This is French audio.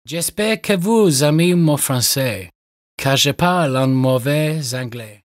J'espère que vous aimez mon français, car je parle en mauvais anglais.